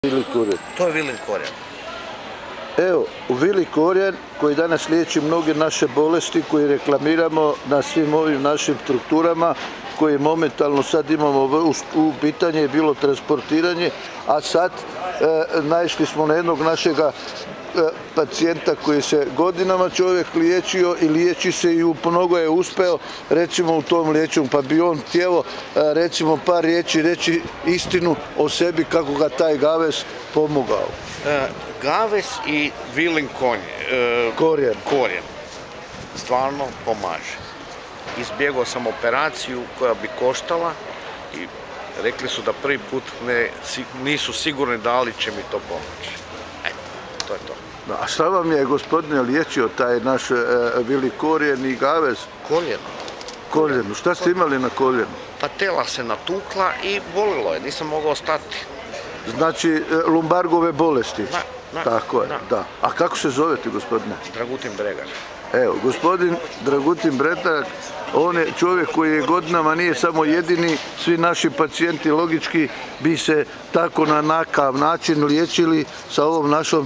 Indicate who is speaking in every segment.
Speaker 1: Vili korijen.
Speaker 2: To je vilin korijen.
Speaker 1: Evo, vili korijen koji danas liječi mnoge naše bolesti, koji reklamiramo na svim ovim našim strukturama, koje momentalno sad imamo u pitanje je bilo transportiranje, a sad naišli smo na jednog našega pacijenta koji se godinama čovjek liječio i liječi se i u mnogo je uspeo recimo u tom liječenju, pa bi on htjelo recimo par riječi reći istinu o sebi kako ga taj Gaves pomogao.
Speaker 2: Gaves i vilin korijen stvarno pomaže. Izbjegao sam operaciju koja bi koštala i rekli su da prvi put nisu sigurni da li će mi to pomoći. To je to.
Speaker 1: A šta vam je, gospodine, liječio taj naš vili korijen i Gaves? Koljeno. Šta ste imali na koljenu?
Speaker 2: Pa tela se natukla i bolilo je, nisam mogao stati.
Speaker 1: Znači, lumbargove bolesti?
Speaker 2: Da.
Speaker 1: Tako je, da. A kako se zovete, gospodine?
Speaker 2: Dragutin Bregar.
Speaker 1: Evo, gospodin Dragutin Bregar, on je čovjek koji je godinama, nije samo jedini, svi naši pacijenti logički bi se tako na nakav način liječili sa ovom našom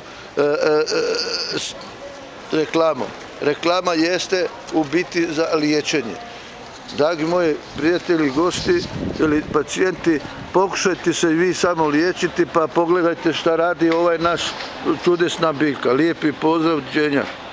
Speaker 1: reklamom. Reklama jeste u biti za liječenje. Dragi moji prijatelji, gosti ili pacijenti, pokušajte se i vi samo liječiti pa pogledajte šta radi ovaj naš čudesna biljka. Lijepi pozdrav, doviđenja.